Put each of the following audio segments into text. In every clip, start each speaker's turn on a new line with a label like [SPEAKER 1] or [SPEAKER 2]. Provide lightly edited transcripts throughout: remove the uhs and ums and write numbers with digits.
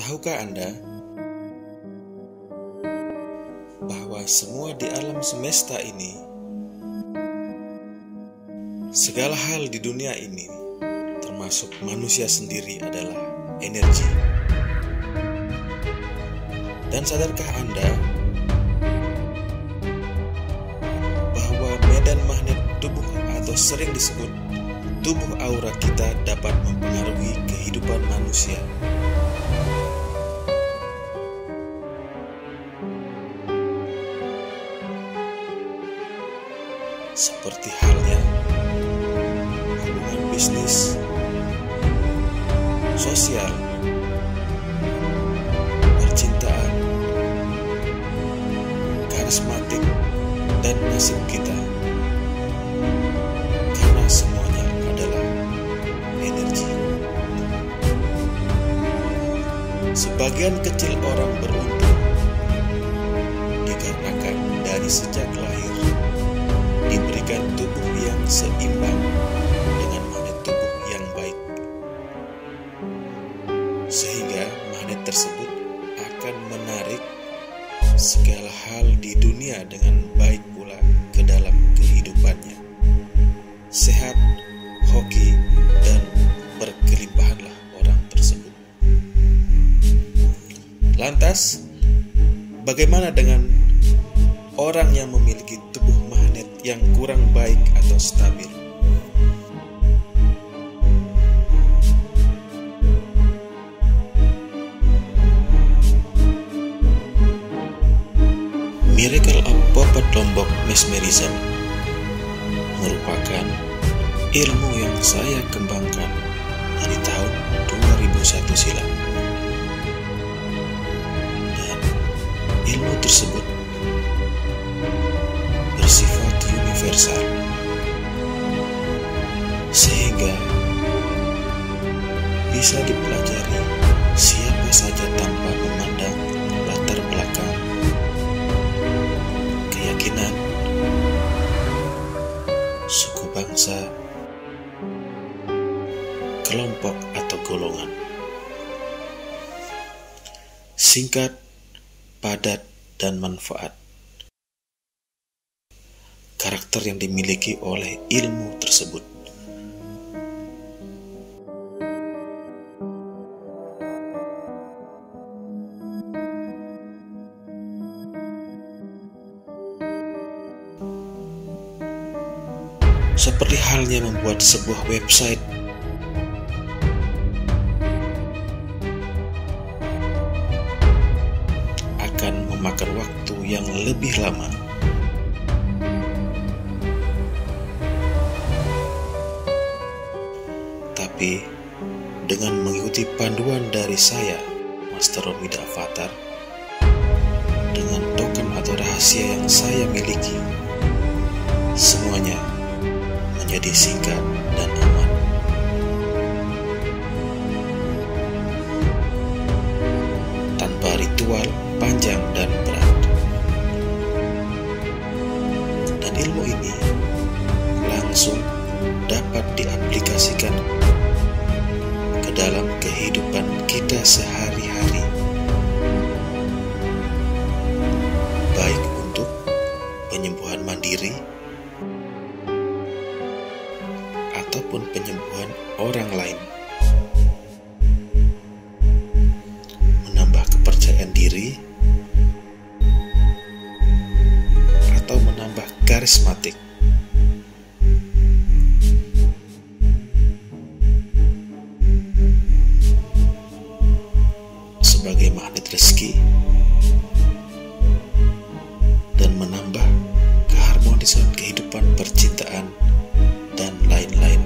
[SPEAKER 1] Tahukah Anda bahwa semua di alam semesta ini, segala hal di dunia ini, termasuk manusia sendiri adalah energi? Dan sadarkah Anda bahwa medan magnet tubuh atau sering disebut tubuh aura kita dapat mempengaruhi kehidupan manusia? Seperti halnya hubungan bisnis, sosial, percintaan, karismatik, dan nasib kita. Karena semuanya adalah energi. Sebagian kecil orang beruntung dikarenakan dari sejak lahir diberikan tubuh yang seimbang dengan magnet tubuh yang baik, sehingga magnet tersebut akan menarik segala hal di dunia dengan baik pula ke dalam kehidupannya. Sehat, hoki, dan berkelimpahanlah orang tersebut. Lantas, bagaimana dengan orang yang memiliki tubuh magnet yang kurang baik atau stabil? Miracle of Puppet Lombok Mesmerism merupakan ilmu yang saya kembangkan dari tahun 2001 silam. Dan ilmu tersebut bersifat universal, sehingga bisa dipelajari siapa saja tanpa memandang latar belakang, keyakinan, suku bangsa, kelompok atau golongan. Singkat, padat, dan manfaat. Karakter yang dimiliki oleh ilmu tersebut. Seperti halnya membuat sebuah website, akan memakan waktu yang lebih lama. Tapi dengan mengikuti panduan dari saya, Master Romida Avatar, dengan token atau rahasia yang saya miliki, semuanya menjadi singkat dan aman. Tanpa ritual panjang dan berat. Dan ilmu ini langsung dapat diaplikasikan ke dalam kehidupan kita sehari-hari, baik untuk penyembuhan mandiri ataupun penyembuhan orang lain, menambah kepercayaan diri, atau menambah karismatik. Sebagai magnet rezeki dan menambah keharmonisan kehidupan percintaan dan lain-lain.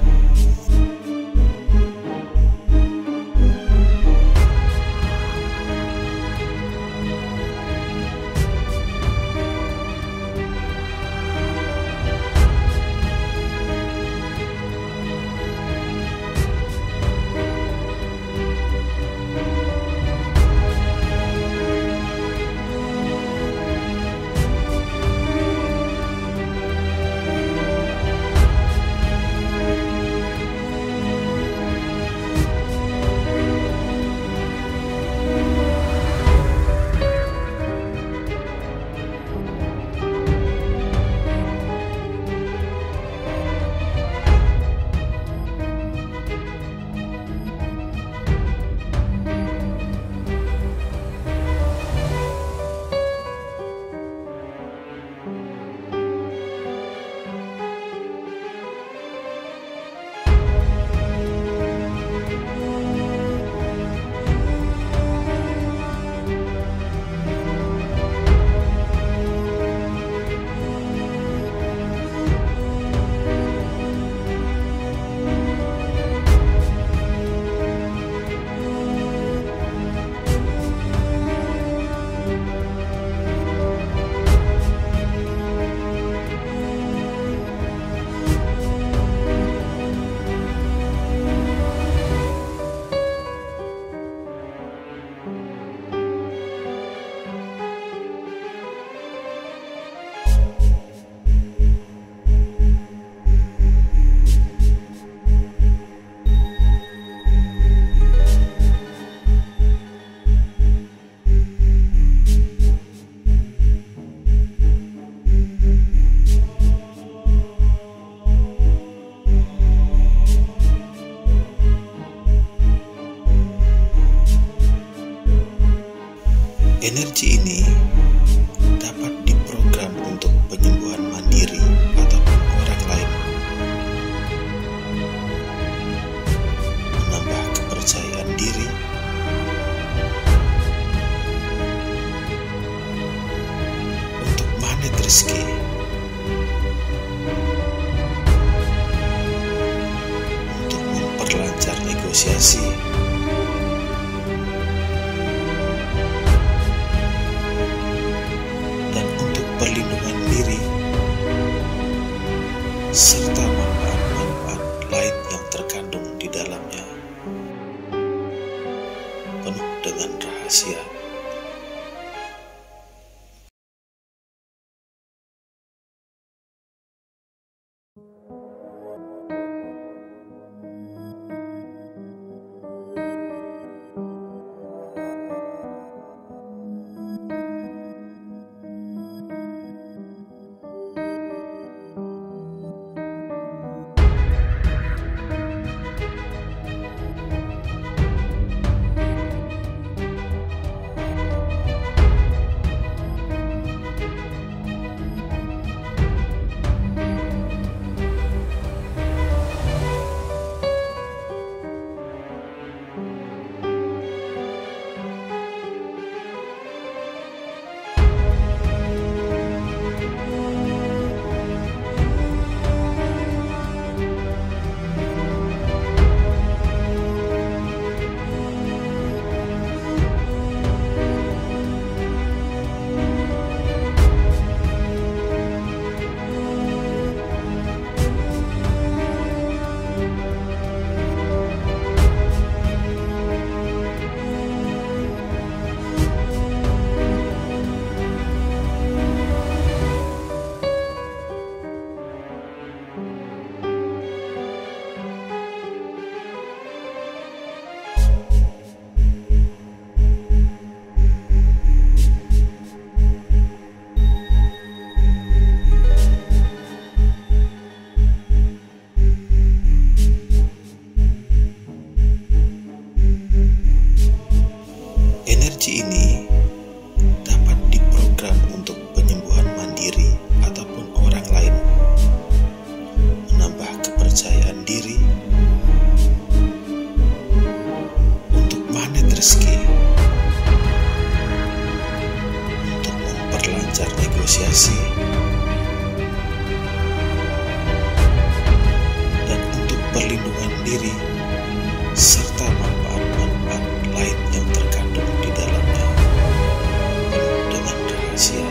[SPEAKER 1] Energi ini dapat diprogram untuk penyembuhan mandiri ataupun orang lain, menambah kepercayaan diri, untuk magnet rezeki, untuk memperlancar negosiasi, dan untuk perlindungan diri, serta manfaat-manfaat lain yang terkandung di dalamnya, penuh dengan rahasia. Energi ini dapat diprogram untuk penyembuhan mandiri ataupun orang lain, menambah kepercayaan diri, untuk magnet rezeki, untuk memperlancar negosiasi, dan untuk perlindungan diri, serta manfaat-manfaat lain yang terkandung di dalamnya, penuh dengan rahasia.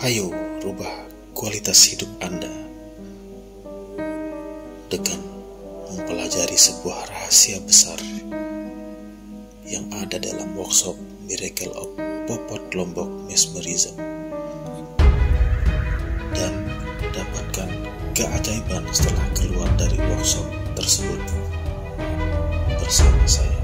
[SPEAKER 1] Ayo rubah kualitas hidup Anda dengan mempelajari sebuah rahasia besar yang ada dalam workshop Miracle of Popot Lombok Mesmerism, dan dapatkan keajaiban setelah keluar dari workshop tersebut bersama saya.